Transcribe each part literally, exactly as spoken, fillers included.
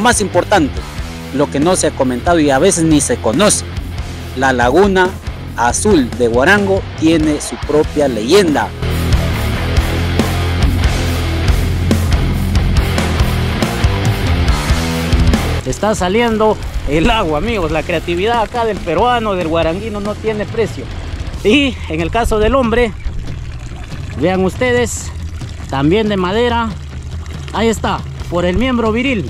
lo más importante, lo que no se ha comentado y a veces ni se conoce, la Laguna Azul de Huarango tiene su propia leyenda. Está saliendo el agua, amigos. La creatividad acá del peruano, del guaranguino, no tiene precio. Y en el caso del hombre, vean ustedes, también de madera. Ahí está, por el miembro viril.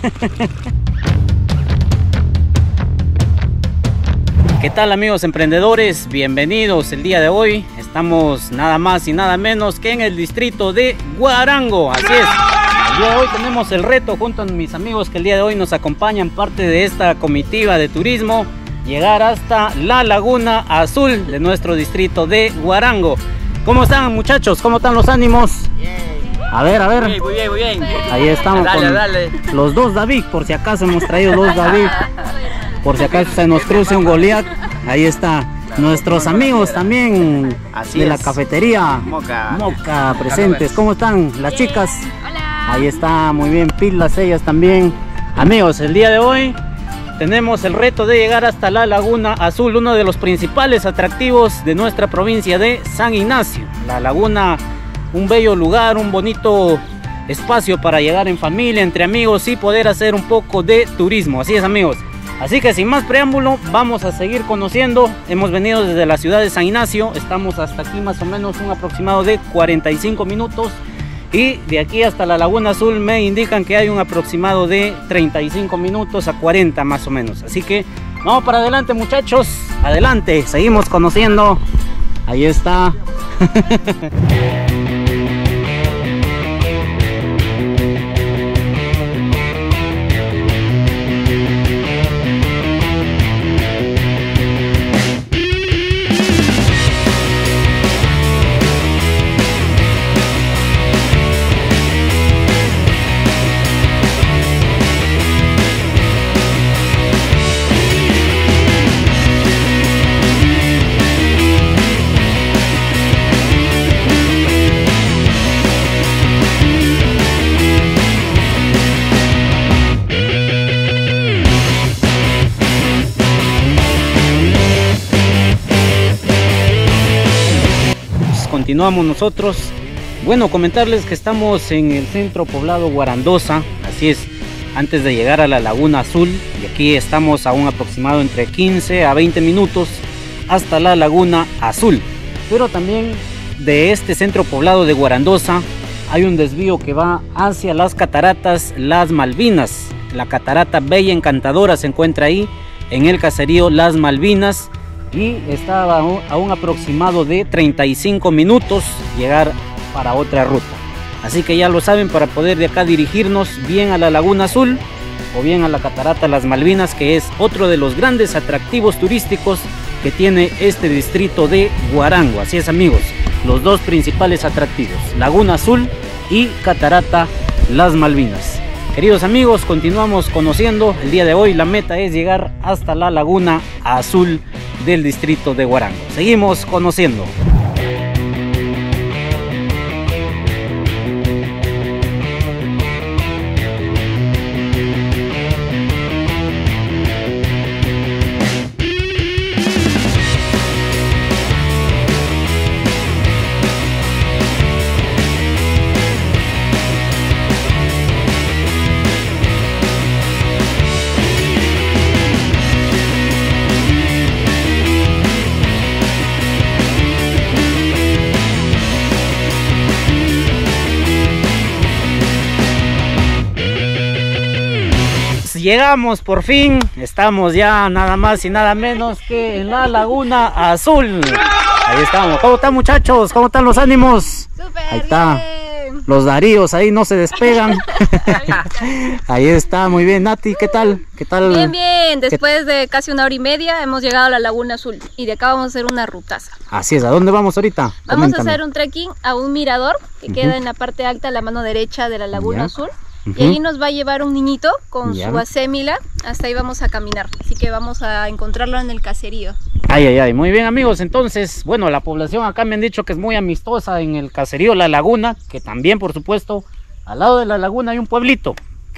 ¿Qué tal, amigos emprendedores? Bienvenidos el día de hoy. Estamos nada más y nada menos que en el distrito de Huarango. Así es. El día de hoy tenemos el reto junto a mis amigos que el día de hoy nos acompañan, parte de esta comitiva de turismo, llegar hasta la Laguna Azul de nuestro distrito de Huarango. ¿Cómo están, muchachos? ¿Cómo están los ánimos? Bien. A ver, a ver. Muy bien, muy bien, muy bien. Ahí estamos dale, con dale. los dos David, por si acaso hemos traído dos David. Por si acaso se nos cruce un Goliat. Ahí está. Nuestros amigos también Así de la es. cafetería Moca. Moca presentes. ¿Cómo están las chicas? Hola. Ahí está, muy bien, pilas ellas también. Amigos, el día de hoy tenemos el reto de llegar hasta la Laguna Azul, uno de los principales atractivos de nuestra provincia de San Ignacio. La laguna, un bello lugar, un bonito espacio para llegar en familia, entre amigos y poder hacer un poco de turismo. Así es, amigos. Así que sin más preámbulo, vamos a seguir conociendo. Hemos venido desde la ciudad de San Ignacio, estamos hasta aquí más o menos un aproximado de cuarenta y cinco minutos. Y de aquí hasta la Laguna Azul me indican que hay un aproximado de treinta y cinco minutos a cuarenta más o menos. Así que vamos para adelante, muchachos. Adelante, seguimos conociendo. Ahí está. Continuamos nosotros. Bueno, comentarles que estamos en el centro poblado Guarandosa, así es, antes de llegar a la Laguna Azul, y aquí estamos a un aproximado entre quince a veinte minutos hasta la Laguna Azul. Pero también de este centro poblado de Guarandosa hay un desvío que va hacia las cataratas Las Malvinas. La catarata Bella Encantadora se encuentra ahí en el caserío Las Malvinas, y estaba a un, a un aproximado de treinta y cinco minutos llegar para otra ruta. Así que ya lo saben, para poder de acá dirigirnos bien a la Laguna Azul o bien a la catarata Las Malvinas, que es otro de los grandes atractivos turísticos que tiene este distrito de Huarango. Así es, amigos, los dos principales atractivos, Laguna Azul y catarata Las Malvinas. Queridos amigos, continuamos conociendo. El día de hoy la meta es llegar hasta la Laguna Azul del distrito de Huarango. Seguimos conociendo. Llegamos por fin, estamos ya nada más y nada menos que en la Laguna Azul. Ahí estamos. ¿Cómo están, muchachos? ¿Cómo están los ánimos? Súper Ahí está. bien. Los Daríos ahí no se despegan. Ahí está, muy bien. Nati, ¿qué tal? ¿Qué tal? Bien, bien. Después de casi una hora y media hemos llegado a la Laguna Azul y de acá vamos a hacer una rutaza. Así es. ¿A dónde vamos ahorita? Vamos Coméntame. a hacer un trekking a un mirador que Ujú. queda en la parte alta, a la mano derecha de la Laguna Ya. Azul. Ujú. Y ahí nos va a llevar un niñito con Ya. su acémila. Hasta ahí vamos a caminar. Así que vamos a encontrarlo en el caserío. Ay, ay, ay. Muy bien, amigos. Entonces, bueno, la población acá me han dicho que es muy amistosa en el caserío La Laguna, que también, por supuesto, al lado de la laguna hay un pueblito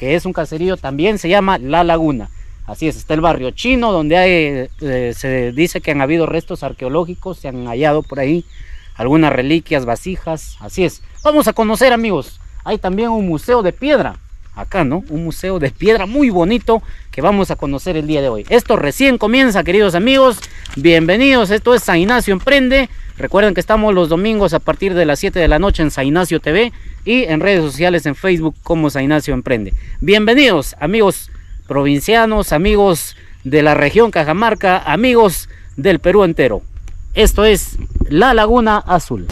que es un caserío, también se llama La Laguna. Así es, está el barrio chino, donde hay, eh, se dice que han habido restos arqueológicos, se han hallado por ahí algunas reliquias, vasijas, así es. Vamos a conocer, amigos, hay también un museo de piedra, acá, ¿no? Un museo de piedra muy bonito que vamos a conocer el día de hoy. Esto recién comienza, queridos amigos, bienvenidos, esto es San Ignacio Emprende. Recuerden que estamos los domingos a partir de las siete de la noche en San Ignacio T V y en redes sociales en Facebook como San Ignacio Emprende. Bienvenidos, amigos provincianos, amigos de la región Cajamarca, amigos del Perú entero. Esto es La Laguna Azul.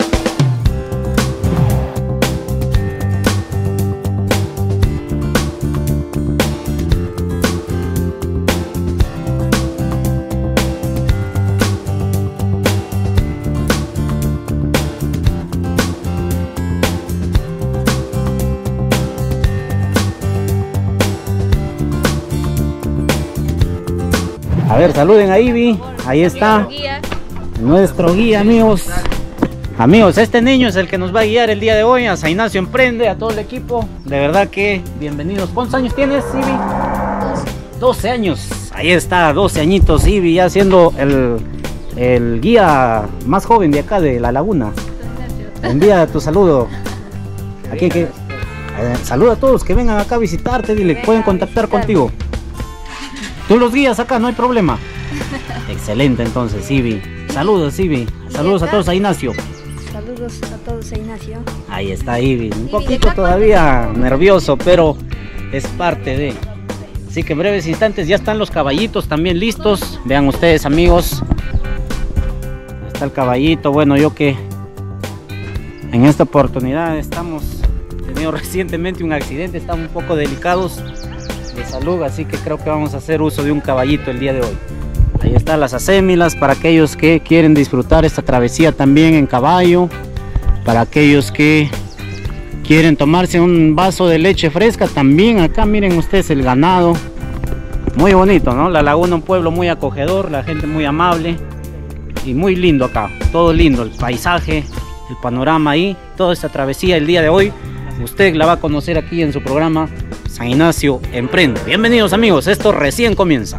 A ver, saluden a Ivy, ahí está Guía. nuestro guía, amigos. Amigos, este niño es el que nos va a guiar el día de hoy a San Ignacio Emprende, a todo el equipo. De verdad que bienvenidos. ¿Cuántos años tienes, Ivy? doce años. Ahí está, doce añitos, Ivy, ya siendo el, el guía más joven de acá de La Laguna. Envía tu saludo. Aquí que, eh, saluda a todos que vengan acá a visitarte, dile, pueden contactar contigo. Tú los guías acá, no hay problema. Excelente, entonces, Ivy. Saludos, Ivy. Saludos a todos a Ignacio. Saludos a todos a Ignacio. Ahí está Ivy. Un poquito todavía nervioso, pero es parte de... Así que en breves instantes ya están los caballitos también listos. Vean ustedes, amigos. Está el caballito. Bueno, yo que en esta oportunidad estamos... tenido recientemente un accidente. Estamos un poco delicados de salud, así que creo que vamos a hacer uso de un caballito el día de hoy. Ahí están las acémilas para aquellos que quieren disfrutar esta travesía también en caballo, para aquellos que quieren tomarse un vaso de leche fresca también. Acá miren ustedes el ganado, muy bonito, ¿no? La Laguna, un pueblo muy acogedor, la gente muy amable y muy lindo acá, todo lindo, el paisaje, el panorama ahí, toda esta travesía el día de hoy usted la va a conocer aquí en su programa San Ignacio Emprende. Bienvenidos, amigos, esto recién comienza.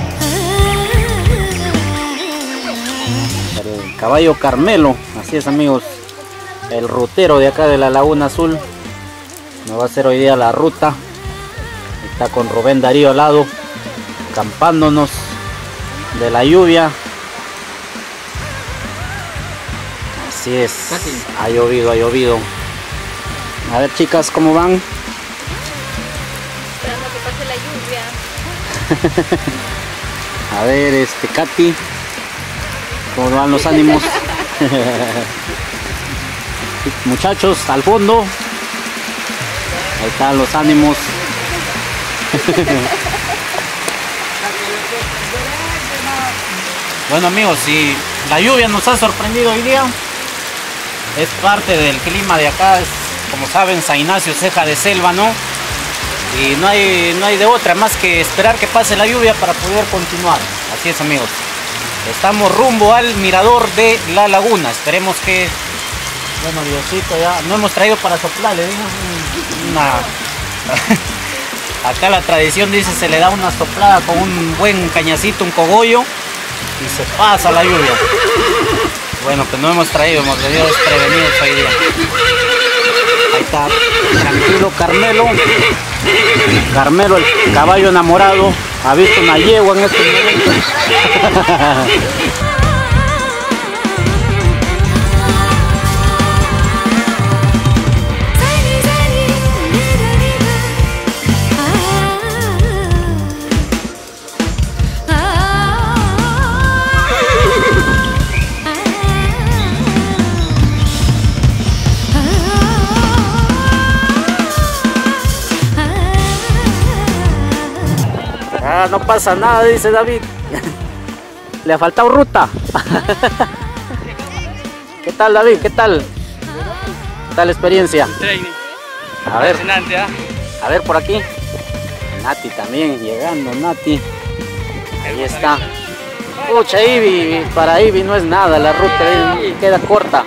El caballo Carmelo, así es, amigos, el rutero de acá de la Laguna Azul, nos va a hacer hoy día la ruta. Está con Rubén Darío al lado, acampándonos de la lluvia. Así es, ha llovido, ha llovido. A ver, chicas, ¿cómo van? Esperando que pase la lluvia. A ver, este, Katy, ¿cómo van los ánimos? Muchachos, al fondo. Ahí están los ánimos. Bueno, amigos, si la lluvia nos ha sorprendido hoy día, es parte del clima de acá. Es, como saben, San Ignacio, ceja de selva, ¿no? Y no hay, no hay de otra más que esperar que pase la lluvia para poder continuar. Así es, amigos. Estamos rumbo al mirador de La Laguna. Esperemos que... Bueno, Diosito, ya no hemos traído para soplar, le digo una... Acá la tradición dice se le da una soplada con un buen cañacito, un cogollo, y se pasa la lluvia. Bueno, pues no hemos traído, hemos venido desprevenidos hoy día. Ahí está, tranquilo Carmelo. Carmelo, el caballo enamorado, ha visto una yegua en este momento. Ah, no pasa nada, dice David. Le ha faltado ruta. ¿Qué tal, David? ¿Qué tal? ¿Qué tal la experiencia? A ver, a ver por aquí. Nati también, llegando, Nati. Ahí está. Pucha, Ivy, para Ivy no es nada, la ruta queda corta.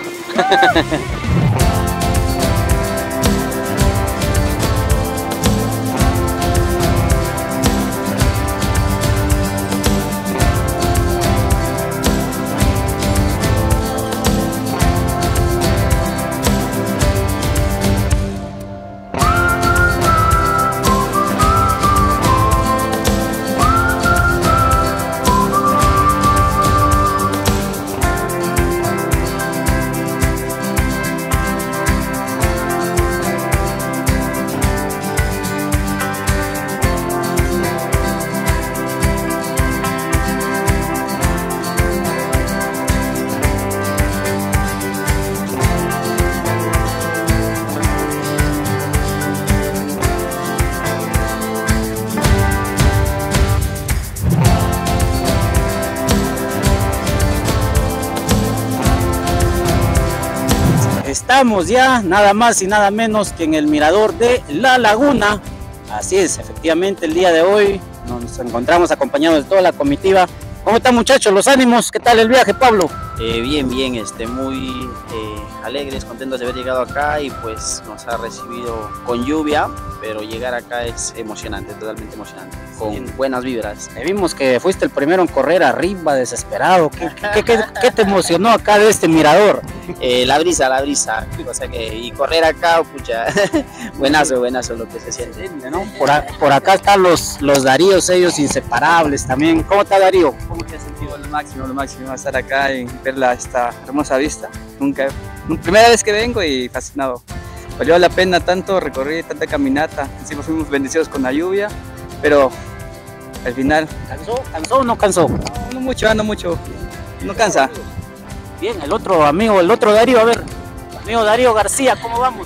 estamos ya nada más y nada menos que en el mirador de La Laguna. Así es, efectivamente el día de hoy nos encontramos acompañados de toda la comitiva. ¿Cómo están, muchachos, los ánimos? ¿Qué tal el viaje, Pablo? Eh, bien, bien, este, muy eh, alegres, contentos de haber llegado acá y pues nos ha recibido con lluvia, pero llegar acá es emocionante, totalmente emocionante, con sí. buenas vibras. Te vimos que fuiste el primero en correr arriba, desesperado. ¿Qué, qué, qué, qué te emocionó acá de este mirador? Eh, la brisa, la brisa, o sea que, y correr acá, pucha, buenazo, buenazo lo que se siente, ¿no? Por, a, por acá están los, los Daríos, ellos inseparables también. ¿Cómo está, Darío? ¿Cómo te has sentido? Lo máximo, lo máximo, estar acá y ver la, esta hermosa vista. Nunca, primera vez que vengo y fascinado. Valió la pena tanto recorrer, tanta caminata. Encima fuimos bendecidos con la lluvia, pero al final... ¿Cansó? ¿Cansó o no cansó? No, no mucho, no mucho. No cansa. Bien, el otro amigo, el otro Darío, a ver. Amigo Darío García, ¿cómo vamos?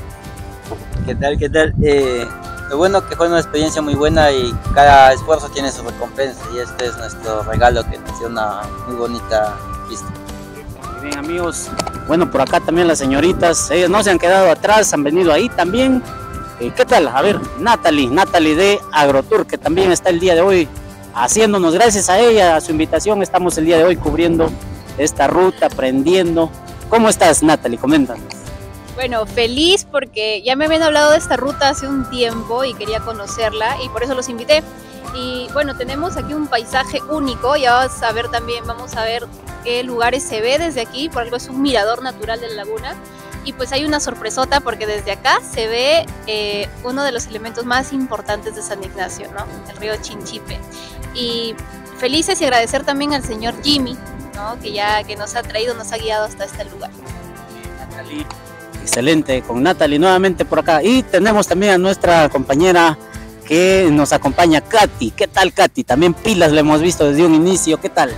¿Qué tal? ¿Qué tal? Eh, lo bueno que fue una experiencia muy buena y cada esfuerzo tiene su recompensa y este es nuestro regalo que nos dio una muy bonita vista. Muy bien, amigos. Bueno, por acá también las señoritas, ellas no se han quedado atrás, han venido ahí también. Eh, ¿Qué tal? A ver, Natalie, Natalie de Agrotour, que también está el día de hoy haciéndonos, gracias a ella, a su invitación, estamos el día de hoy cubriendo esta ruta, aprendiendo. ¿Cómo estás, Natalie? Coméntanos. Bueno, feliz porque ya me habían hablado de esta ruta hace un tiempo y quería conocerla y por eso los invité. Y bueno, tenemos aquí un paisaje único, ya vamos a ver también, vamos a ver qué lugares se ve desde aquí, por algo es un mirador natural de la laguna. Y pues hay una sorpresota porque desde acá se ve eh, uno de los elementos más importantes de San Ignacio, ¿no? El río Chinchipe. Y felices y agradecer también al señor Jimmy, ¿no? Que ya que nos ha traído, nos ha guiado hasta este lugar. Natalie, excelente, con Natalie nuevamente por acá. Y tenemos también a nuestra compañera que nos acompaña, Katy. ¿Qué tal, Katy? También pilas le hemos visto desde un inicio. ¿Qué tal?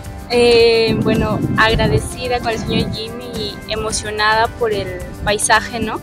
Eh, bueno, agradecida con el señor Jimmy y emocionada por el paisaje, ¿no?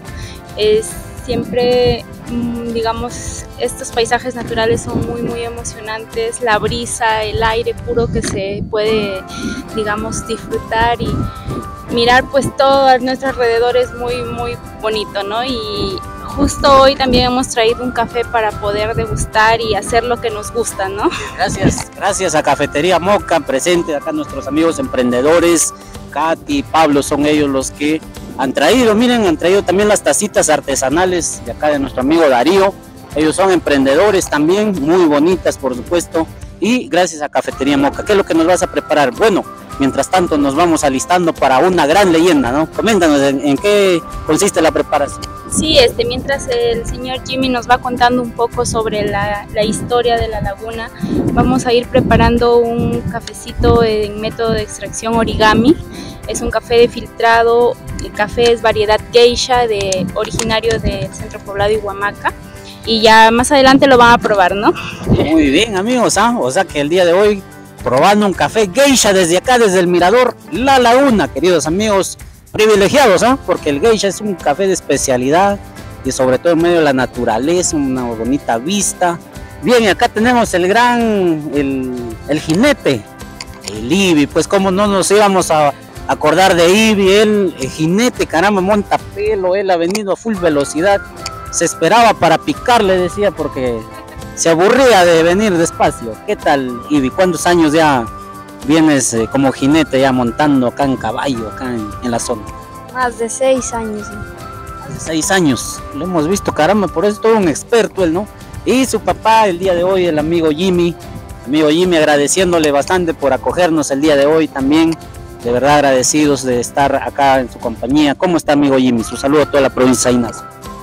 Es siempre, digamos, estos paisajes naturales son muy, muy emocionantes, la brisa, el aire puro que se puede, digamos, disfrutar y mirar pues todo a nuestro alrededor es muy, muy bonito, ¿no? Y justo hoy también hemos traído un café para poder degustar y hacer lo que nos gusta, ¿no? Gracias, gracias a Cafetería Moca, presente acá nuestros amigos emprendedores, Katy, Pablo, son ellos los que han traído, miren, han traído también las tacitas artesanales de acá de nuestro amigo Darío. Ellos son emprendedores también, muy bonitas por supuesto, y gracias a Cafetería Moca. ¿Qué es lo que nos vas a preparar? Bueno, mientras tanto nos vamos alistando para una gran leyenda, ¿no? Coméntanos en, en qué consiste la preparación. Sí, este, mientras el señor Jimmy nos va contando un poco sobre la, la historia de la laguna, vamos a ir preparando un cafecito en método de extracción origami. Es un café de filtrado, el café es variedad geisha, de, originario del centro poblado de Huamaca. Y ya más adelante lo van a probar, ¿no? Muy bien, amigos, ¿ah? O sea que el día de hoy probando un café geisha desde acá, desde el mirador La Laguna, queridos amigos, privilegiados, ¿ah? Porque el geisha es un café de especialidad y sobre todo en medio de la naturaleza, una bonita vista. Bien, y acá tenemos el gran, el, el jinete, el Ibi, pues cómo no nos íbamos a acordar de Ibi, él, el jinete, caramba, monta pelo, él ha venido a full velocidad, se esperaba para picarle, decía, porque se aburría de venir despacio. ¿Qué tal, Ibi? ¿Cuántos años ya vienes eh, como jinete ya montando acá en caballo, acá en, en la zona? Más de seis años. ¿Sí? Más de seis años, lo hemos visto, caramba, por eso es todo un experto él, ¿no? Y su papá el día de hoy, el amigo Jimmy, amigo Jimmy, agradeciéndole bastante por acogernos el día de hoy también, de verdad agradecidos de estar acá en su compañía. ¿Cómo está, amigo Jimmy? Su saludo a toda la provincia de Sainazo.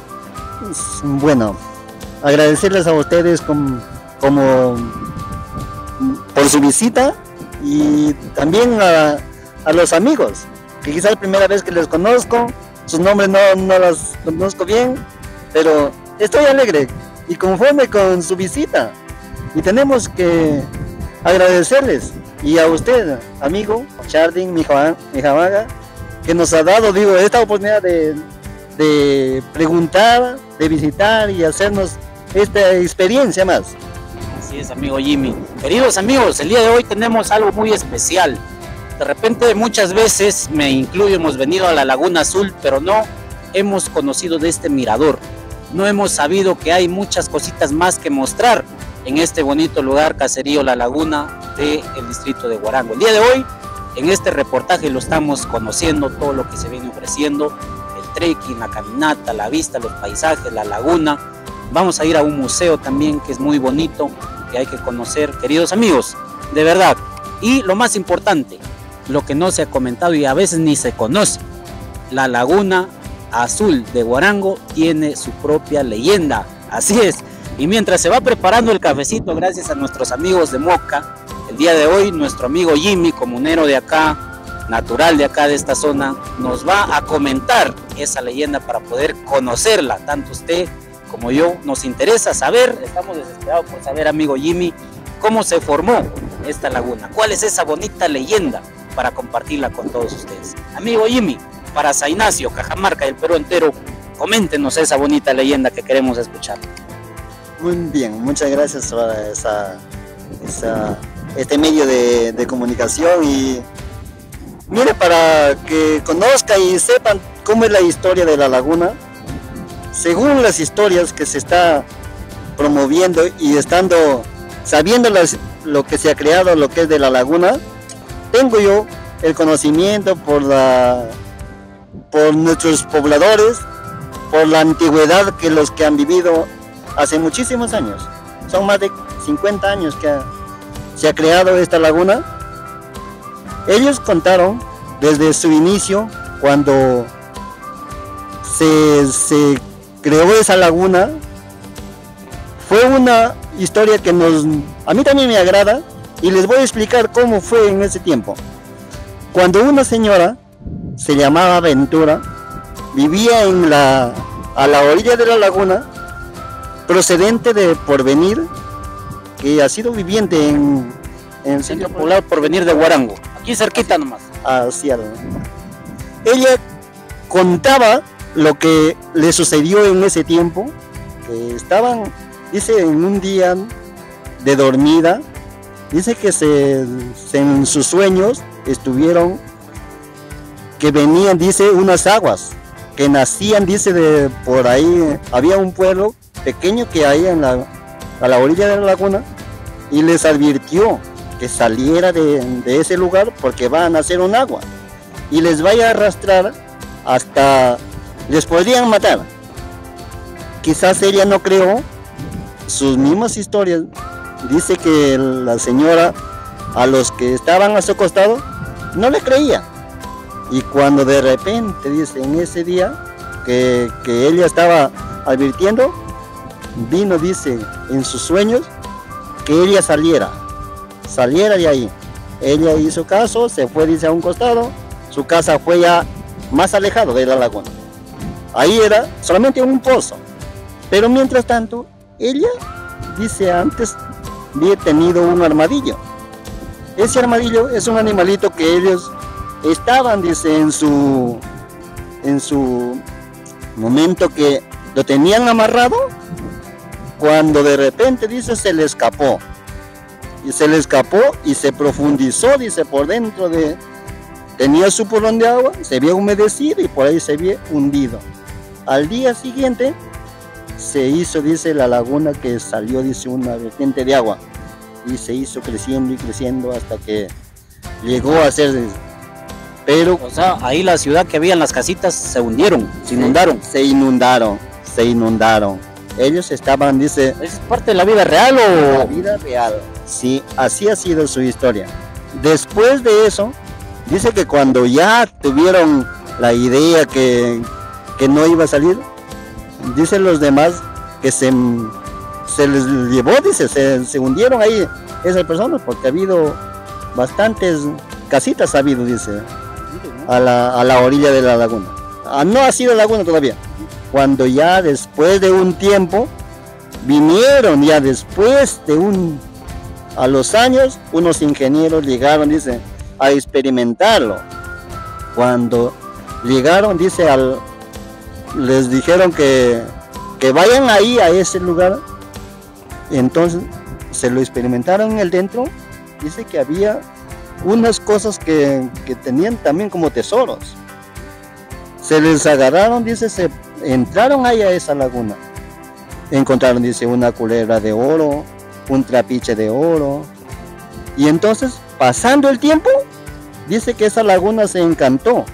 Bueno, agradecerles a ustedes como, como por su visita y también a, a los amigos, que quizás es la primera vez que les conozco, sus nombres no, no los conozco bien, pero estoy alegre y conforme con su visita y tenemos que agradecerles y a usted, amigo Chardin Mijamaga, que nos ha dado, digo, esta oportunidad de, de preguntar, de visitar y hacernos esta experiencia más. Así es, amigo Jimmy. Queridos amigos, el día de hoy tenemos algo muy especial. De repente muchas veces, me incluyo, hemos venido a la Laguna Azul, pero no hemos conocido de este mirador. No hemos sabido que hay muchas cositas más que mostrar en este bonito lugar, Caserío La Laguna del distrito de Huarango. El día de hoy, en este reportaje lo estamos conociendo, todo lo que se viene ofreciendo, el trekking, la caminata, la vista, los paisajes, la laguna. Vamos a ir a un museo también que es muy bonito, que hay que conocer, queridos amigos, de verdad. Y lo más importante, lo que no se ha comentado y a veces ni se conoce, la Laguna Azul de Huarango tiene su propia leyenda, así es. Y mientras se va preparando el cafecito, gracias a nuestros amigos de Moca, el día de hoy nuestro amigo Jimmy, comunero de acá, natural de acá de esta zona, nos va a comentar esa leyenda para poder conocerla, tanto usted como yo. Nos interesa saber, estamos desesperados por saber, amigo Jimmy, cómo se formó esta laguna, cuál es esa bonita leyenda para compartirla con todos ustedes. Amigo Jimmy, para San Ignacio, Cajamarca y el Perú entero, coméntenos esa bonita leyenda que queremos escuchar. Muy bien, muchas gracias por esa, esa, este medio de, de comunicación. Y mire, para que conozcan y sepan cómo es la historia de la laguna, según las historias que se está promoviendo y estando sabiendo las, lo que se ha creado, lo que es de la laguna, tengo yo el conocimiento por la por nuestros pobladores, por la antigüedad que los que han vivido hace muchísimos años. Son más de cincuenta años que ha, se ha creado esta laguna. Ellos contaron desde su inicio, cuando se, se creó esa laguna. Fue una historia que nos, a mí también me agrada, y les voy a explicar cómo fue en ese tiempo. Cuando una señora, se llamaba Ventura, vivía en la, a la orilla de la laguna, procedente de Porvenir, que ha sido viviente en, en el centro poblado Porvenir de Huarango, aquí cerquita nomás. Hacia, ella contaba lo que le sucedió en ese tiempo, que estaban, dice, en un día de dormida, dice que se, se en sus sueños estuvieron, que venían, dice, unas aguas que nacían, dice, de por ahí. Había un pueblo pequeño que hay en la, a la orilla de la laguna, y les advirtió que saliera de, de ese lugar porque va a nacer un agua y les vaya a arrastrar hasta, les podrían matar. Quizás ella no creó, sus mismas historias, dice que la señora a los que estaban a su costado no le creía. Y cuando de repente, dice, en ese día que, que ella estaba advirtiendo, vino, dice, en sus sueños que ella saliera, saliera de ahí. Ella hizo caso, se fue, dice, a un costado, su casa fue ya más alejado de la laguna. Ahí era solamente un pozo. Pero mientras tanto, ella, dice, antes había tenido un armadillo. Ese armadillo es un animalito que ellos estaban, dice, en su, en su momento que lo tenían amarrado, cuando de repente, dice, se le escapó. Y se le escapó y se profundizó, dice, por dentro de... Tenía su porrón de agua, se había humedecido y por ahí se había hundido. Al día siguiente se hizo, dice, la laguna, que salió, dice, una vertiente de agua. Y se hizo creciendo y creciendo hasta que llegó a ser... Pero, o sea, ahí la ciudad que había en las casitas se hundieron, se inundaron. Se inundaron, se inundaron. Ellos estaban, dice... ¿Es parte de la vida real o...? La vida real, sí, así ha sido su historia. Después de eso, dice que cuando ya tuvieron la idea que, que no iba a salir, dicen los demás que se, se les llevó, dice, se, se hundieron ahí esas personas, porque ha habido bastantes casitas, ha habido, dice, a la, a la orilla de la laguna. Ah, no ha sido laguna todavía. Cuando ya después de un tiempo vinieron, ya después de un, a los años, unos ingenieros llegaron, dice, a experimentarlo. Cuando llegaron, dice, al, les dijeron que, que vayan ahí a ese lugar. Entonces se lo experimentaron en el dentro. Dice que había unas cosas que, que tenían también como tesoros. Se les agarraron, dice, se entraron ahí a esa laguna. Encontraron, dice, una culebra de oro, un trapiche de oro. Y entonces, pasando el tiempo, dice que esa laguna se encantó.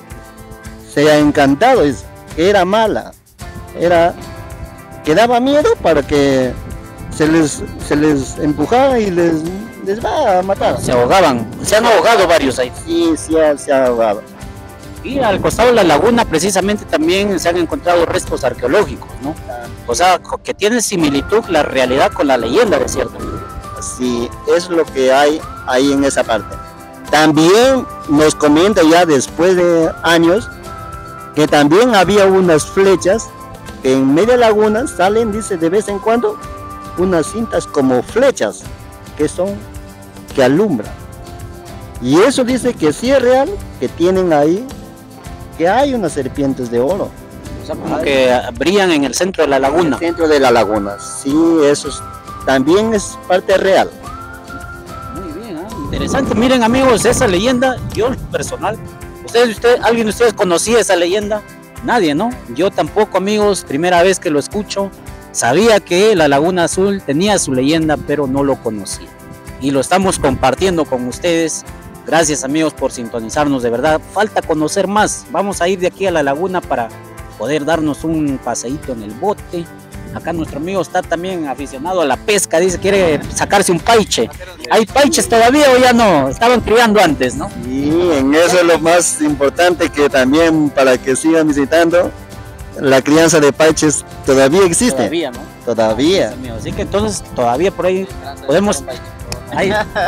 Se ha encantado, dice, que era mala. Era, que daba miedo para que se les, se les empujara y les, les va a matar. Se ahogaban, se han ahogado varios ahí. Sí, sí, se ha ahogado. Y al costado de la laguna precisamente también se han encontrado restos arqueológicos, ¿no? O sea, que tiene similitud la realidad con la leyenda, ¿de cierto? Sí, es lo que hay ahí en esa parte. También nos comenta ya después de años que también había unas flechas que en media laguna salen, dice, de vez en cuando, unas cintas como flechas que son, que alumbran. Y eso dice que sí es real, que tienen ahí, que hay unas serpientes de oro. O sea, como que brillan en el centro de la laguna. En el centro de la laguna, sí, eso es, también es parte real. Muy bien, ¿eh? Interesante. Miren, amigos, esa leyenda, yo personal, ustedes, usted, ¿alguien de ustedes conocía esa leyenda? Nadie, ¿no? Yo tampoco, amigos, primera vez que lo escucho. Sabía que la Laguna Azul tenía su leyenda, pero no lo conocía. Y lo estamos compartiendo con ustedes. Gracias, amigos, por sintonizarnos, de verdad. Falta conocer más. Vamos a ir de aquí a la laguna para poder darnos un paseíto en el bote. Acá nuestro amigo está también aficionado a la pesca, dice, quiere sacarse un paiche. ¿Hay paiches todavía o ya no? Estaban criando antes, ¿no? Sí, en eso es lo más importante, que también para que sigan visitando, la crianza de paiches todavía existe. Todavía, ¿no? Todavía. Así que entonces todavía por ahí podemos... Hay,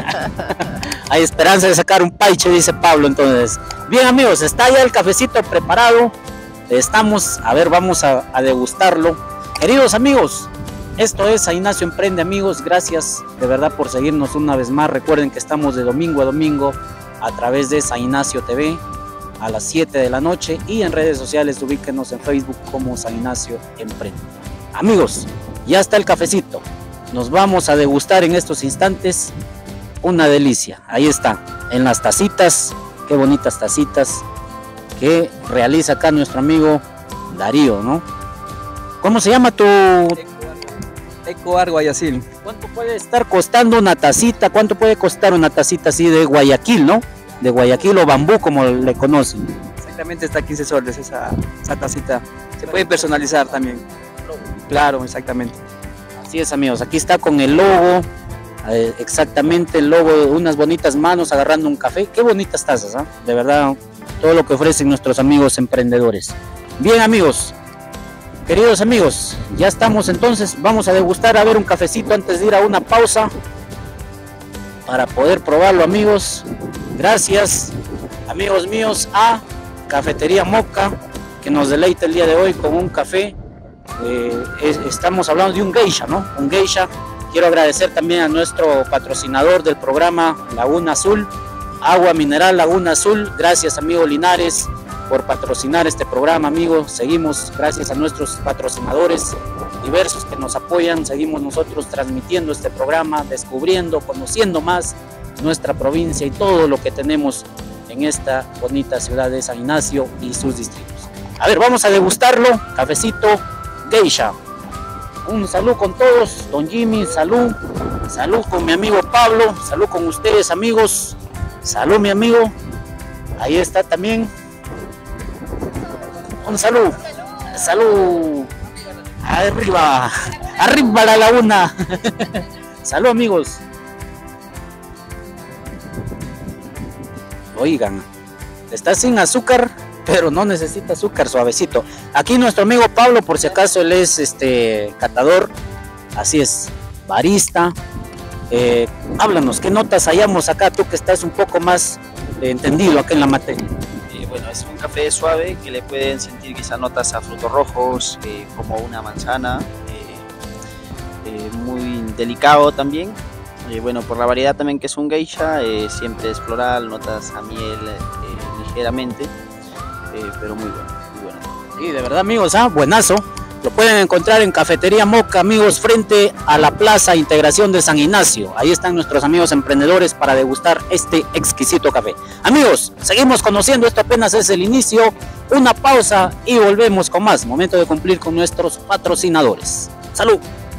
hay esperanza de sacar un paiche, dice Pablo. Entonces, bien, amigos, está ya el cafecito preparado. Estamos, a ver, vamos a, a degustarlo. Queridos amigos, esto es Ignacio Emprende, amigos. Gracias de verdad por seguirnos una vez más. Recuerden que estamos de domingo a domingo a través de San Ignacio T V a las siete de la noche, y en redes sociales ubíquenos en Facebook como San Ignacio Emprende. Amigos, ya está el cafecito. Nos vamos a degustar en estos instantes. Una delicia. Ahí está, en las tacitas. Qué bonitas tacitas que realiza acá nuestro amigo Darío, ¿no? ¿Cómo se llama tu...? Ecoar Guayaquil. ¿Cuánto puede estar costando una tacita? ¿Cuánto puede costar una tacita así de Guayaquil, no? De Guayaquil o bambú, como le conocen. Exactamente, está a quince soles esa, esa tacita. Se puede personalizar también. Claro, exactamente. Así es, amigos, aquí está con el logo, eh, exactamente el logo de unas bonitas manos agarrando un café. Qué bonitas tazas, ¿eh? De verdad, todo lo que ofrecen nuestros amigos emprendedores. Bien, amigos, queridos amigos, ya estamos entonces, vamos a degustar a ver un cafecito antes de ir a una pausa para poder probarlo, amigos. Gracias, amigos míos, a Cafetería Moca, que nos deleita el día de hoy con un café. Eh, es, estamos hablando de un geisha, ¿no? Un geisha. Quiero agradecer también a nuestro patrocinador del programa, Laguna Azul, Agua Mineral Laguna Azul. Gracias, amigo Linares, por patrocinar este programa, amigos. Seguimos, gracias a nuestros patrocinadores diversos que nos apoyan, seguimos nosotros transmitiendo este programa, descubriendo, conociendo más nuestra provincia y todo lo que tenemos en esta bonita ciudad de San Ignacio y sus distritos. A ver, vamos a degustarlo. Cafecito Geisha. Un salud con todos, don Jimmy, salud. Salud con mi amigo Pablo, salud con ustedes, amigos. Salud, mi amigo. Ahí está también. Un salud. Salud. Arriba. Arriba la laguna. Salud, amigos. Oigan, está sin azúcar, pero no necesita azúcar, suavecito. Aquí nuestro amigo Pablo, por si acaso él es este catador, así es, barista. Eh, háblanos, ¿qué notas hallamos acá, tú que estás un poco más eh, entendido acá en la materia? Eh, bueno, es un café suave que le pueden sentir quizá notas a frutos rojos, eh, como una manzana, eh, eh, muy delicado también. Eh, bueno, por la variedad también que es un geisha, eh, siempre es floral, notas a miel eh, ligeramente, eh, pero muy bueno, muy bueno. Sí, de verdad, amigos, ¿ah? Buenazo. Lo pueden encontrar en Cafetería Moca, amigos, frente a la Plaza Integración de San Ignacio. Ahí están nuestros amigos emprendedores para degustar este exquisito café. Amigos, seguimos conociendo, esto apenas es el inicio. Una pausa y volvemos con más. Momento de cumplir con nuestros patrocinadores. ¡Salud!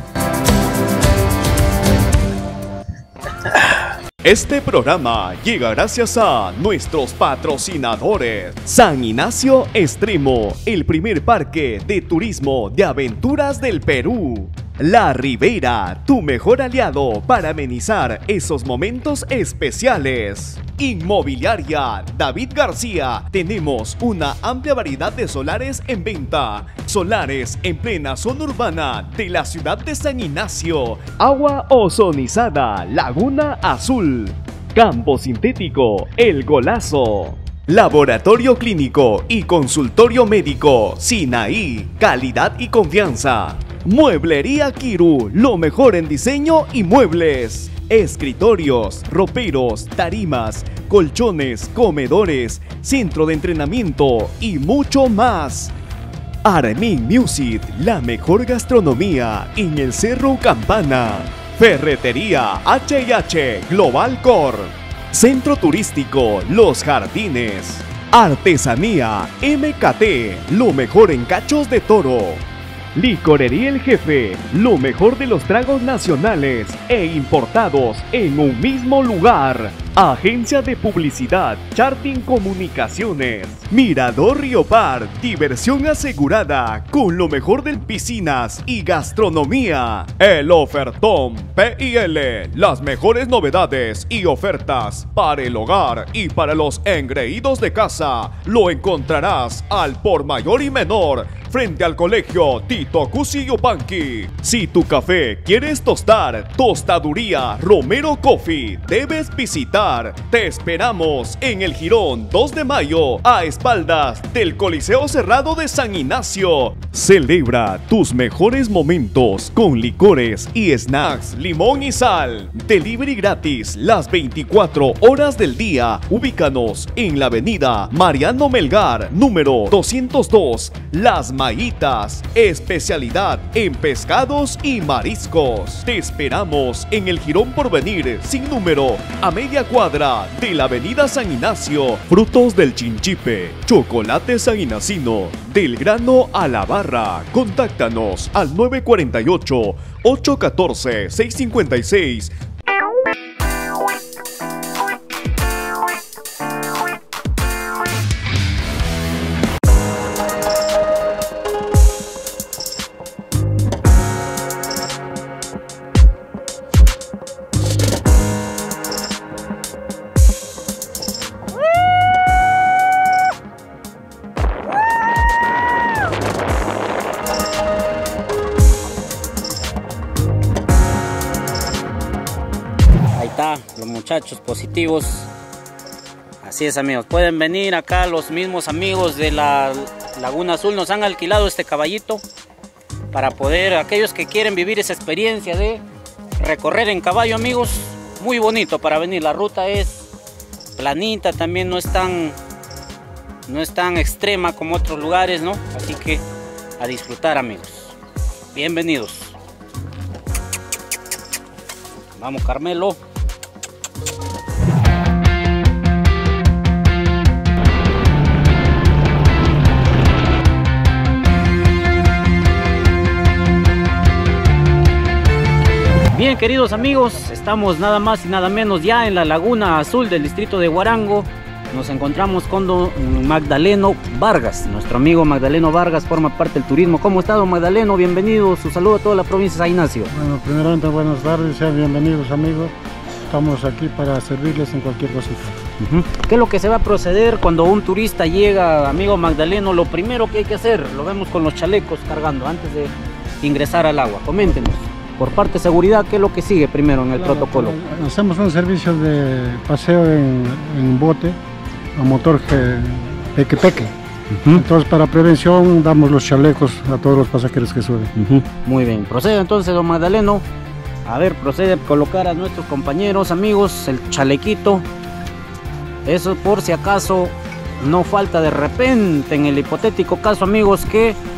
Este programa llega gracias a nuestros patrocinadores. San Ignacio Extremo, el primer parque de turismo de aventuras del Perú. La Ribera, tu mejor aliado para amenizar esos momentos especiales. Inmobiliaria David García, tenemos una amplia variedad de solares en venta. Solares en plena zona urbana de la ciudad de San Ignacio. Agua ozonizada Laguna Azul. Campo sintético El Golazo. Laboratorio clínico y consultorio médico Sinaí, calidad y confianza. Mueblería Kiru, lo mejor en diseño y muebles. Escritorios, roperos, tarimas, colchones, comedores, centro de entrenamiento y mucho más. Armin Music, la mejor gastronomía en el Cerro Campana. Ferretería H y H Global Core. Centro turístico Los Jardines. Artesanía M K T, lo mejor en cachos de toro. Licorería El Jefe, lo mejor de los tragos nacionales e importados en un mismo lugar. Agencia de Publicidad Charting Comunicaciones. Mirador Río Par, diversión asegurada con lo mejor de piscinas y gastronomía. El Ofertón P I L, las mejores novedades y ofertas para el hogar y para los engreídos de casa. Lo encontrarás al por mayor y menor frente al colegio Tito Cusi Yupanqui. Si tu café quieres tostar, Tostaduría Romero Coffee, debes visitar. Te esperamos en el Jirón dos de mayo, a espaldas del Coliseo Cerrado de San Ignacio. Celebra tus mejores momentos con licores y snacks, limón y sal. Delivery gratis las veinticuatro horas del día. Ubícanos en la avenida Mariano Melgar, número doscientos dos, Las Mayitas. Especialidad en pescados y mariscos. Te esperamos en el Jirón Porvenir, sin número, a media cuadra de la avenida San Ignacio. Frutos del Chinchipe, chocolate sanguinacino, del grano a la barra. Contáctanos al nueve cuatro ocho, ocho uno cuatro, seis cinco seis. Los muchachos positivos. Así es, amigos, pueden venir acá. Los mismos amigos de la Laguna Azul nos han alquilado este caballito para poder, aquellos que quieren vivir esa experiencia de recorrer en caballo, amigos, muy bonito para venir. La ruta es planita, también no es tan no es tan extrema como otros lugares, ¿no? Así que a disfrutar, amigos. Bienvenidos. Vamos, Carmelo. Bien, queridos amigos, estamos nada más y nada menos ya en la Laguna Azul del distrito de Huarango. Nos encontramos con don Magdaleno Vargas. Nuestro amigo Magdaleno Vargas forma parte del turismo. ¿Cómo está, don Magdaleno? Bienvenido. Su saludo a toda la provincia de San Ignacio. Bueno, primeramente buenas tardes, sean bienvenidos, amigos. Estamos aquí para servirles en cualquier cosita. Uh-huh. ¿Qué es lo que se va a proceder cuando un turista llega, amigo Magdaleno? Lo primero que hay que hacer, lo vemos con los chalecos cargando antes de ingresar al agua. Coméntenos. Por parte de seguridad, ¿qué es lo que sigue primero en el claro, protocolo? Hacemos un servicio de paseo en, en bote a motor peque-peque. Uh-huh. Entonces, para prevención, damos los chalecos a todos los pasajeros que suben. Uh-huh. Muy bien. Procede entonces, don Magdaleno. A ver, procede a colocar a nuestros compañeros, amigos, el chalequito. Eso por si acaso no falta de repente, en el hipotético caso, amigos, que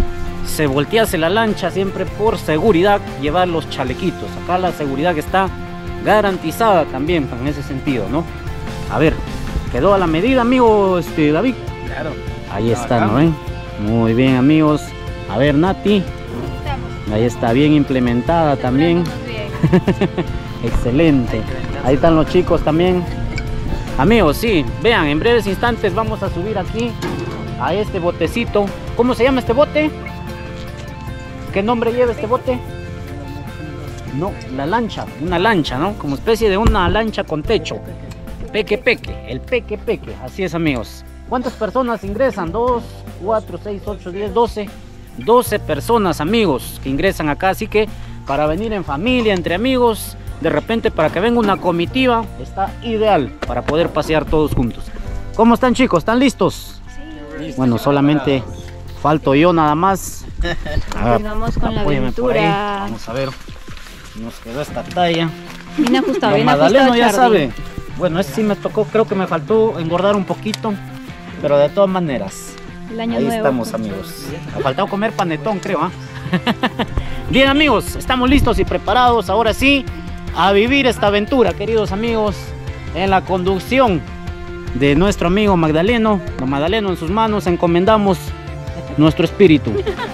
se voltease la lancha, siempre por seguridad llevar los chalequitos. Acá la seguridad que está garantizada también en ese sentido, ¿no? A ver, quedó a la medida, amigo este, David. Claro. Ahí está, ¿no ven? Muy bien, amigos. A ver, Nati. Ahí está bien implementada también. Excelente. Ahí están los chicos también. Amigos, sí, vean, en breves instantes vamos a subir aquí a este botecito. ¿Cómo se llama este bote? ¿Qué nombre lleva este bote? No, la lancha, una lancha, ¿no? Como especie de una lancha con techo. Peque Peque, el Peque Peque, así es, amigos. ¿Cuántas personas ingresan? dos, cuatro, seis, ocho, diez, doce. doce personas, amigos, que ingresan acá. Así que para venir en familia, entre amigos, de repente para que venga una comitiva, está ideal para poder pasear todos juntos. ¿Cómo están, chicos? ¿Están listos? Sí. Bueno, solamente falto yo nada más. Continuamos con la aventura. Vamos a ver, nos quedó esta talla. Bien ajustado, bien Magdaleno ajustado, ya sabe. Bueno, este sí me tocó, creo que me faltó engordar un poquito, pero de todas maneras. El año ahí nuevo. Estamos, amigos. Me ha faltado comer panetón, creo, ¿ah? Bien, amigos, estamos listos y preparados, ahora sí, a vivir esta aventura, queridos amigos, en la conducción de nuestro amigo Magdaleno. Don Magdaleno, en sus manos encomendamos nuestro espíritu.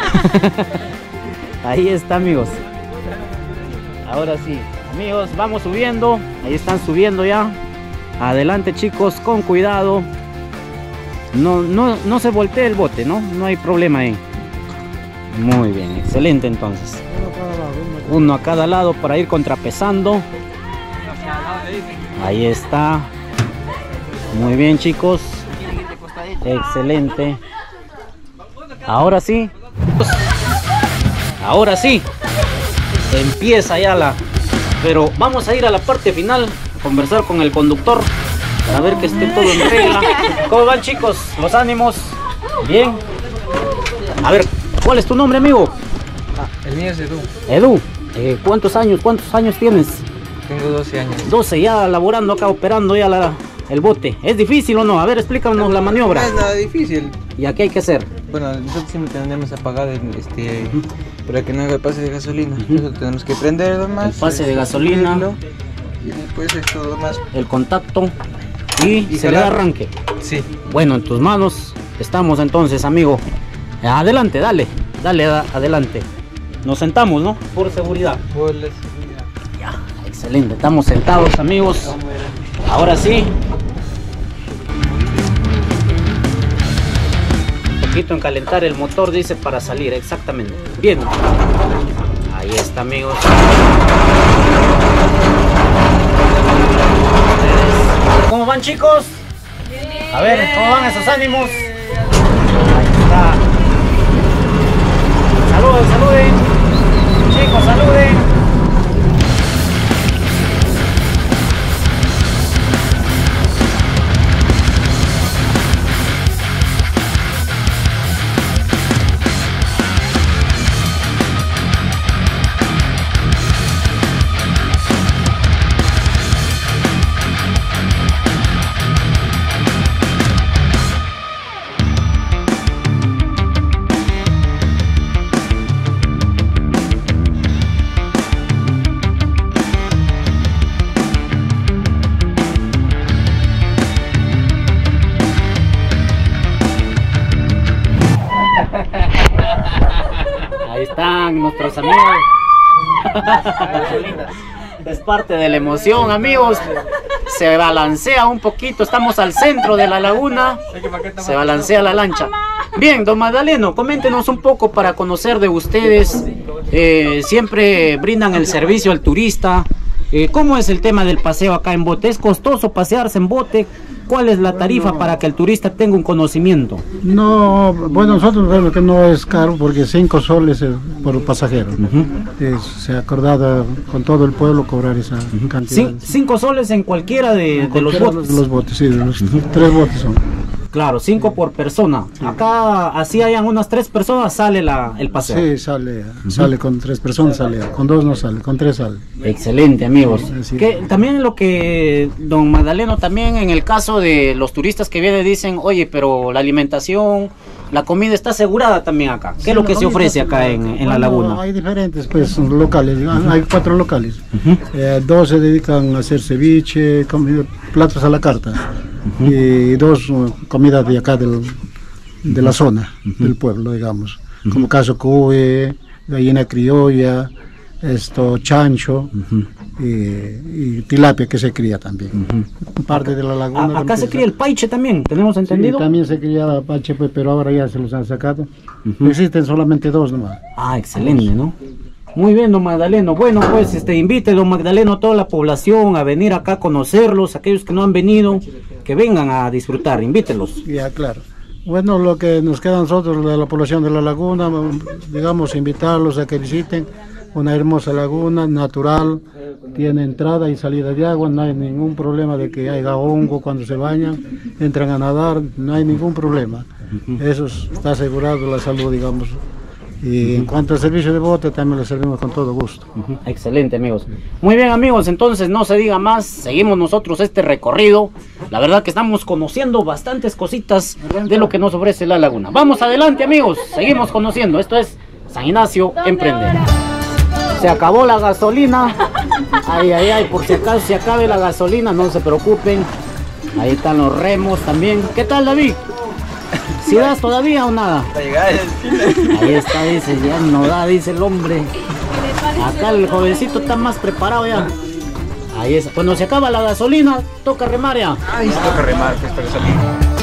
Ahí está, amigos. Ahora sí, amigos, vamos subiendo. Ahí están subiendo ya. Adelante, chicos, con cuidado. No, no, no se voltee el bote, ¿no? No hay problema ahí. Muy bien, excelente entonces. Uno a cada lado para ir contrapesando. Ahí está. Muy bien, chicos. Excelente. Ahora sí. Ahora sí. Empieza ya la... Pero vamos a ir a la parte final, a conversar con el conductor para ver que esté todo en regla. ¿Cómo van, chicos? ¿Los ánimos? ¿Bien? A ver, ¿cuál es tu nombre, amigo? Ah, el mío es Edu. Edu, eh, ¿cuántos años? ¿Cuántos años tienes? Tengo doce años. doce, ya laborando acá, operando ya la, el bote. ¿Es difícil o no? A ver, explícanos la maniobra. No es nada difícil. ¿Y a qué hay que hacer? Bueno, nosotros siempre tenemos apagado el, este, para que no haga el pase de gasolina. Nosotros tenemos que prender nomás. El pase de gasolina. Y después es todo más. El contacto. Y, y se le da arranque. Sí. Bueno, en tus manos estamos entonces, amigo. Adelante, dale, dale, da, adelante. Nos sentamos, ¿no? Por seguridad. Por la seguridad. Ya, excelente, estamos sentados, amigos. Ahora sí. Un poquito en calentar el motor, dice, para salir, exactamente. Bien. Ahí está, amigos. ¿Cómo van, chicos? A ver, ¿cómo van esos ánimos? Ahí está. Saluden, saluden. Chicos, saluden. Ahí están nuestros amigos. Es parte de la emoción, amigos. Se balancea un poquito. Estamos al centro de la laguna. Se balancea la lancha. Bien, don Magdaleno, coméntenos un poco para conocer de ustedes. Eh, siempre brindan el servicio al turista. Eh, ¿Cómo es el tema del paseo acá en bote? ¿Es costoso pasearse en bote? ¿Cuál es la tarifa bueno, para que el turista tenga un conocimiento? No, bueno, nosotros vemos que no es caro porque cinco soles por pasajero. Uh-huh. es, se ha acordado con todo el pueblo cobrar esa uh-huh. cantidad. ¿Cinco soles en cualquiera de, en de los botes? De los botes, sí, de los uh-huh. tres botes son. Claro, cinco por persona. Sí. Acá, así hayan unas tres personas, sale la, el paseo. Sí, sale, uh-huh. sale con tres personas, sale, con dos no sale, con tres sale. Excelente, amigos. Sí, que también lo que don Magdaleno, también en el caso de los turistas que vienen dicen, oye, pero la alimentación, la comida está asegurada también acá. ¿Qué sí, es lo que se ofrece acá en, en bueno, la laguna? Hay diferentes pues locales, hay cuatro locales. Uh-huh. eh, dos se dedican a hacer ceviche, comida, platos a la carta. Uh-huh. Y dos uh, comidas de acá del, de la zona, uh-huh. del pueblo, digamos, uh-huh. como caso cuy, gallina criolla, esto chancho, uh-huh. y, y tilapia que se cría también. Uh-huh. Parte de la laguna. A, acá se cría el paiche también, ¿tenemos entendido? Sí, también se cría paiche, pues, pero ahora ya se los han sacado. Uh-huh. Existen solamente dos nomás. Ah, excelente, ¿no? Muy bien, don Magdaleno. Bueno, pues este invite, don Magdaleno, a toda la población a venir acá a conocerlos, aquellos que no han venido, que vengan a disfrutar, invítelos. Ya, claro. Bueno, lo que nos queda a nosotros de la población de la laguna, digamos, invitarlos a que visiten una hermosa laguna natural, tiene entrada y salida de agua, no hay ningún problema de que haya hongo cuando se bañan, entran a nadar, no hay ningún problema. Eso está asegurado la salud, digamos. Y en cuanto al servicio de bote, también lo servimos con todo gusto. Uh-huh. Excelente, amigos. Muy bien, amigos, entonces no se diga más, seguimos nosotros este recorrido. La verdad que estamos conociendo bastantes cositas de lo que nos ofrece la laguna. Vamos adelante, amigos, seguimos conociendo. Esto es San Ignacio Emprende. Se acabó la gasolina. Ay, ay, ay, por si acaso se acabe la gasolina, no se preocupen. Ahí están los remos también. ¿Qué tal, David? ¿Si das todavía o nada? Ahí está, dice, ya no da, dice el hombre. Acá el jovencito está más preparado ya. Ahí es. Cuando se acaba la gasolina, toca remar ya. Ahí se toca remar, pues, para salir.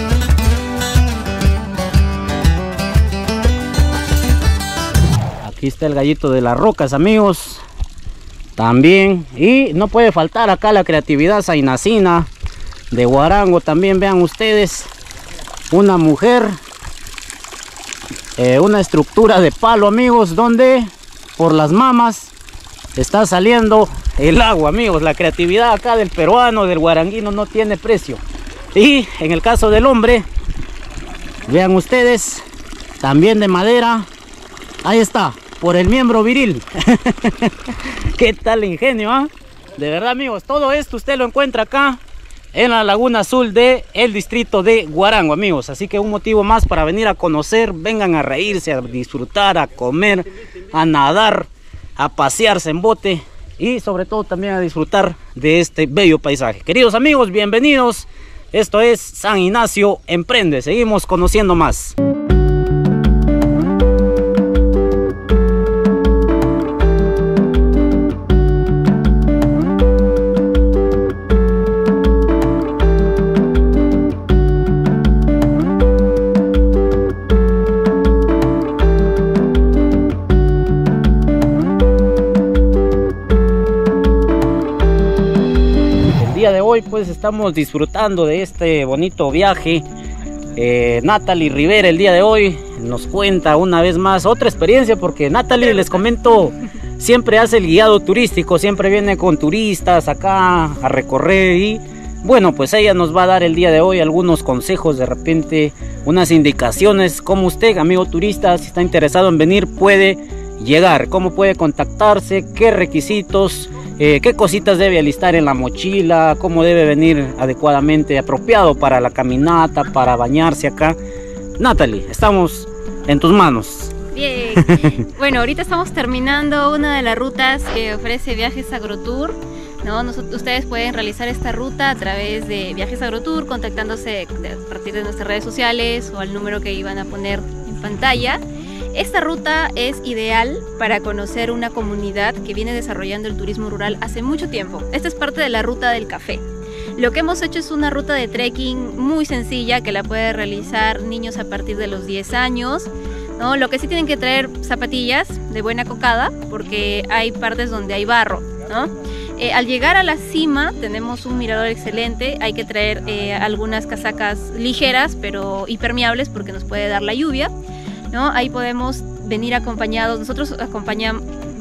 Aquí está el gallito de las rocas, amigos. También. Y no puede faltar acá la creatividad sainacina de Guarango. También vean ustedes. Una mujer, eh, una estructura de palo, amigos, donde por las mamas está saliendo el agua, amigos. La creatividad acá del peruano, del guaranguino, no tiene precio. Y en el caso del hombre, vean ustedes, también de madera. Ahí está, por el miembro viril. ¿Qué tal ingenio, ah? ¿eh? De verdad, amigos, todo esto usted lo encuentra acá en la Laguna Azul de el distrito de Guarango, amigos. Así que un motivo más para venir a conocer. Vengan a reírse, a disfrutar, a comer, a nadar, a pasearse en bote y sobre todo también a disfrutar de este bello paisaje. Queridos amigos, bienvenidos. Esto es San Ignacio Emprende. Seguimos conociendo más. Hoy pues estamos disfrutando de este bonito viaje. eh, Natalie Rivera el día de hoy nos cuenta una vez más otra experiencia, porque Natalie, les comento, siempre hace el guiado turístico, siempre viene con turistas acá a recorrer y bueno, pues ella nos va a dar el día de hoy algunos consejos, de repente unas indicaciones, como usted, amigo turista, si está interesado en venir, puede llegar, cómo puede contactarse, qué requisitos, Eh, qué cositas debe alistar en la mochila, cómo debe venir adecuadamente, apropiado para la caminata, para bañarse acá. Natalie, estamos en tus manos. Bien, bueno, ahorita estamos terminando una de las rutas que ofrece Viajes Agrotour, ¿no? Nosotros, ustedes pueden realizar esta ruta a través de Viajes Agrotour, contactándose a partir de nuestras redes sociales o al número que iban a poner en pantalla. Esta ruta es ideal para conocer una comunidad que viene desarrollando el turismo rural hace mucho tiempo. Esta es parte de la ruta del café. Lo que hemos hecho es una ruta de trekking muy sencilla que la puede realizar niños a partir de los diez años, ¿no? Lo que sí tienen que traer zapatillas de buena cocada porque hay partes donde hay barro, ¿no? Eh, al llegar a la cima tenemos un mirador excelente, hay que traer eh, algunas casacas ligeras pero impermeables porque nos puede dar la lluvia, ¿no? Ahí podemos venir acompañados, nosotros acompañamos,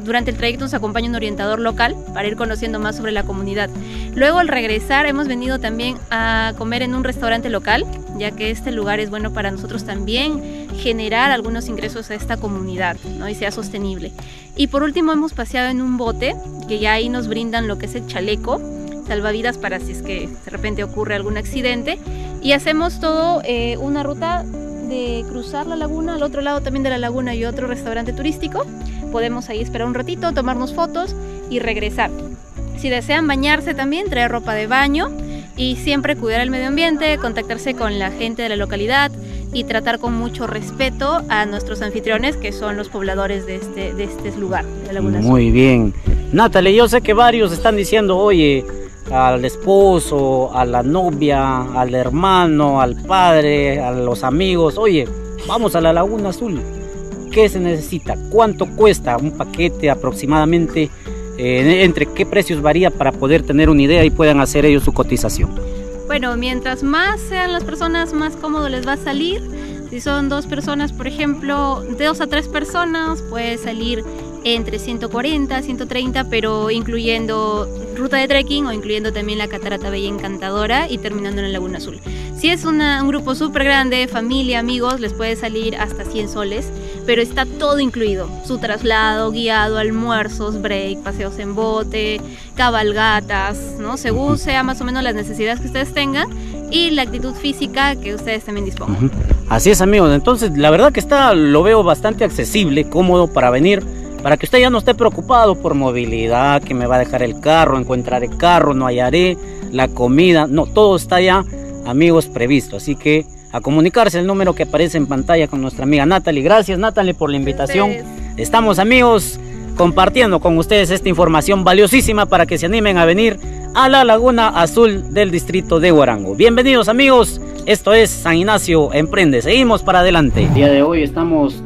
durante el trayecto nos acompaña un orientador local para ir conociendo más sobre la comunidad. Luego, al regresar, hemos venido también a comer en un restaurante local, ya que este lugar es bueno para nosotros también generar algunos ingresos a esta comunidad, ¿no? Y sea sostenible. Y por último, hemos paseado en un bote, que ya ahí nos brindan lo que es el chaleco, salvavidas para si es que de repente ocurre algún accidente. Y hacemos todo eh, una ruta de cruzar la laguna, al otro lado también de la laguna y otro restaurante turístico. Podemos ahí esperar un ratito, tomarnos fotos y regresar. Si desean bañarse también, traer ropa de baño y siempre cuidar el medio ambiente, contactarse con la gente de la localidad y tratar con mucho respeto a nuestros anfitriones, que son los pobladores de este, de este lugar, de Laguna Azul. Muy bien. Natalie, yo sé que varios están diciendo, oye, al esposo, a la novia, al hermano, al padre, a los amigos, oye, vamos a la Laguna Azul. ¿Qué se necesita? ¿Cuánto cuesta un paquete aproximadamente? Eh, ¿Entre qué precios varía para poder tener una idea y puedan hacer ellos su cotización? Bueno, mientras más sean las personas, más cómodo les va a salir. Si son dos personas, por ejemplo, de dos a tres personas, puede salir entre ciento cuarenta, ciento treinta, pero incluyendo ruta de trekking o incluyendo también la Catarata Bella Encantadora y terminando en la Laguna Azul. Si es una, un grupo súper grande, familia, amigos, les puede salir hasta cien soles, pero está todo incluido. Su traslado, guiado, almuerzos, break, paseos en bote, cabalgatas, ¿no? Según sea más o menos las necesidades que ustedes tengan y la actitud física que ustedes también dispongan. Uh-huh. Así es, amigos. Entonces, la verdad que está, lo veo bastante accesible, cómodo para venir, para que usted ya no esté preocupado por movilidad, que me va a dejar el carro, encontrar el carro, no hallaré la comida. No, todo está ya, amigos, previsto. Así que a comunicarse el número que aparece en pantalla con nuestra amiga Natalie. Gracias, Natalie, por la invitación. Estamos, amigos, compartiendo con ustedes esta información valiosísima para que se animen a venir a la Laguna Azul del distrito de Huarango. Bienvenidos, amigos. Esto es San Ignacio Emprende. Seguimos para adelante. El día de hoy estamos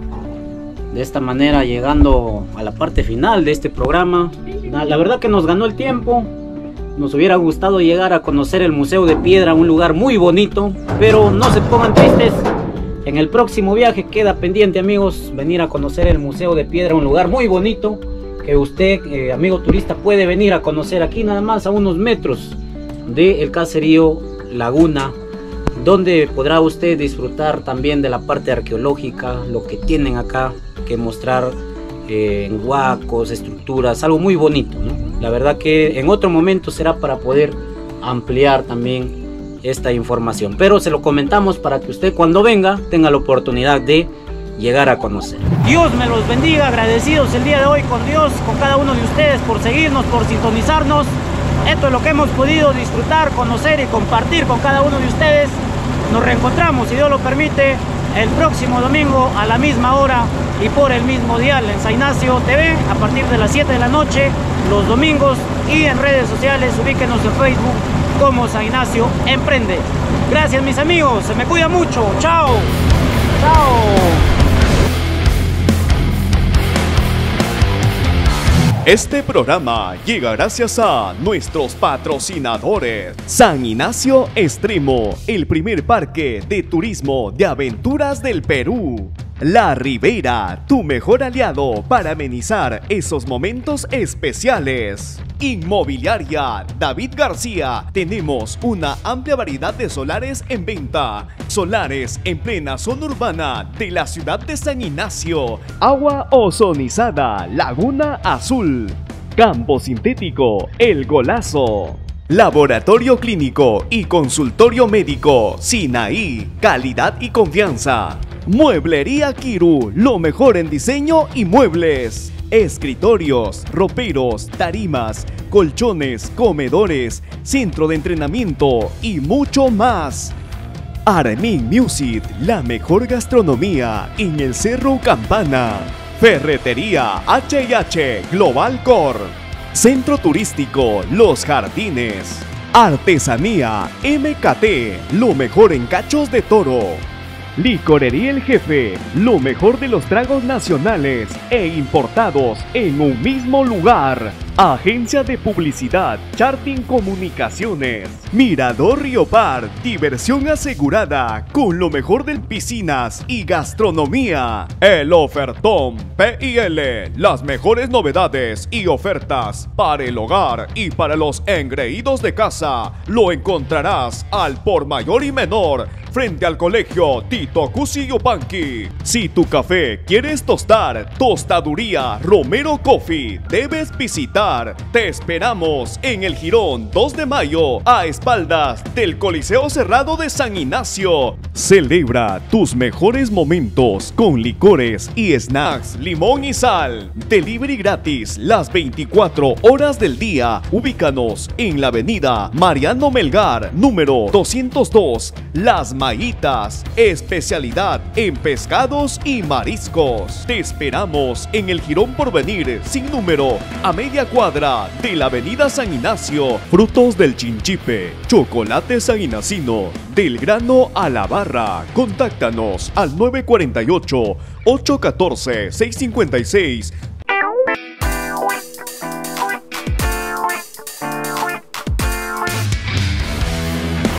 de esta manera llegando a la parte final de este programa. La verdad que nos ganó el tiempo. Nos hubiera gustado llegar a conocer el Museo de Piedra, un lugar muy bonito, pero no se pongan tristes. En el próximo viaje queda pendiente, amigos, venir a conocer el Museo de Piedra, un lugar muy bonito que usted, eh, amigo turista, puede venir a conocer aquí nada más a unos metros del caserío Laguna, donde podrá usted disfrutar también de la parte arqueológica, lo que tienen acá que mostrar eh, en huacos, estructuras, algo muy bonito, ¿no? La verdad que en otro momento será para poder ampliar también esta información, pero se lo comentamos para que usted cuando venga tenga la oportunidad de llegar a conocer. Dios me los bendiga, agradecidos el día de hoy con Dios, con cada uno de ustedes por seguirnos, por sintonizarnos. Esto es lo que hemos podido disfrutar, conocer y compartir con cada uno de ustedes. Nos reencontramos, si Dios lo permite, el próximo domingo a la misma hora y por el mismo dial en San Ignacio T V a partir de las siete de la noche los domingos, y en redes sociales ubíquenos en Facebook como San Ignacio Emprende. Gracias, mis amigos, se me cuida mucho. Chao. Chao. Este programa llega gracias a nuestros patrocinadores. San Ignacio Extremo, el primer parque de turismo de aventuras del Perú. La Ribera, tu mejor aliado para amenizar esos momentos especiales. Inmobiliaria David García, tenemos una amplia variedad de solares en venta. Solares en plena zona urbana de la ciudad de San Ignacio. Agua ozonizada Laguna Azul. Campo sintético El Golazo. Laboratorio clínico y consultorio médico Sinaí, calidad y confianza. Mueblería Kiru, lo mejor en diseño y muebles. Escritorios, roperos, tarimas, colchones, comedores, centro de entrenamiento y mucho más. Armin Music, la mejor gastronomía en el Cerro Campana. Ferretería H y H Global Core. Centro turístico Los Jardines. Artesanía M K T, lo mejor en cachos de toro. Licorería El Jefe, lo mejor de los tragos nacionales e importados en un mismo lugar. Agencia de Publicidad Charting Comunicaciones. Mirador Río Par, diversión asegurada con lo mejor de piscinas y gastronomía. El Ofertón P I L, las mejores novedades y ofertas para el hogar y para los engreídos de casa. Lo encontrarás al por mayor y menor frente al colegio Tito Cusi Yupanqui. Si tu café quieres tostar, Tostaduría Romero Coffee, debes visitar. Te esperamos en el Jirón dos de mayo, a espaldas del Coliseo Cerrado de San Ignacio. Celebra tus mejores momentos con licores y snacks, limón y sal. Delivery gratis las veinticuatro horas del día. Ubícanos en la avenida Mariano Melgar, número doscientos dos, Las Mayitas. Especialidad en pescados y mariscos. Te esperamos en el Jirón Porvenir, sin número, a media cuadra de la avenida San Ignacio. Frutos del Chinchipe, chocolate sanguinacino, del grano a la barra. Contáctanos al nueve cuatro ocho, ocho uno cuatro, seis cinco seis